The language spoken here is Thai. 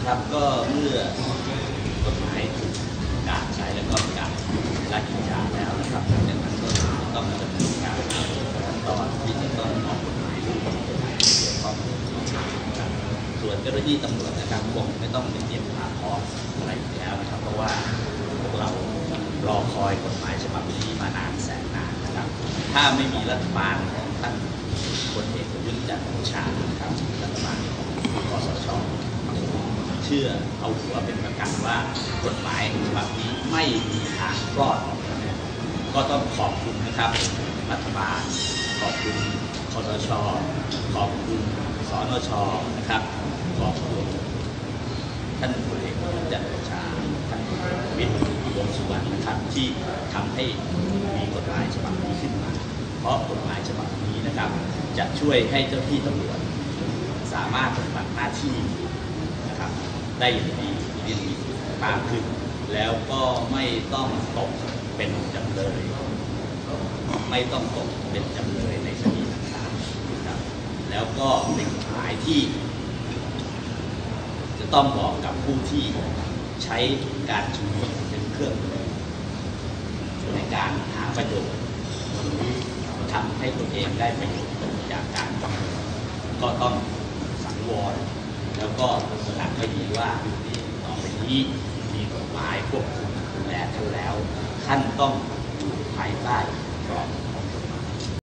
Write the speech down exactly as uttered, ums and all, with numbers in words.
ครับก็เมื่อกฎหมายถูกประกาศใช้แล้วก็ประกาศราชกิจจาแล้วนะครับดังนั้นก็ต้องดำเนินการขั้นตอนที่จะต้องออกกฎหมายที่เกี่ยวข้องนะครับส่วนเจ้าหน้าที่ตำรวจนะครับคงไม่ต้องไปเตรียมความพร้อมอะไรอยู่แล้วนะครับเพราะว่าพวกเรารอคอยกฎหมายฉบับนี้มานานแสนนานนะครับถ้าไม่มีรัฐบาลของท่านพลเอกประยุทธ์จันทร์โอชานะครับรัฐบาลของคสช.เชื่อเอาหัวเป็นประกันว่ากฎหมายฉบับนี้ไม่มีทางรอดก็ต้องขอบคุณนะครับรัฐบาลขอบคุณคสช.ขอบคุณสนช.นะครับขอบคุณท่านพลเอกประยุทธ์จันทร์โอชาท่านวิทย์วงษ์สุวรรณนะครับที่ทำให้มีกฎหมายฉบับนี้ขึ้นมาเพราะกฎหมายฉบับนี้นะครับจะช่วยให้เจ้าที่ตำรวจสามารถปฏิบัติหน้าที่นะครับได้อย่างดีดีมากขึ้นแล้วก็ไม่ต้องตกเป็นจำเลยไม่ต้องตกเป็นจำเลยในคดีต่างๆนะครับแล้วก็เป็นกฎหมายที่จะต้องบอกกับผู้ที่ใช้การชุมนุมเป็นเครื่องมือในการหาประโยชน์หรือทำให้ตัวเองได้ประโยชน์จากการชุมนุมก็ต้องสังวรแล้วก็ตระหนักให้ดีว่าต่อไปนี้มีกฎหมายควบคุมดูแลท่านแล้วท่านต้องอยู่ภายใต้กรอบ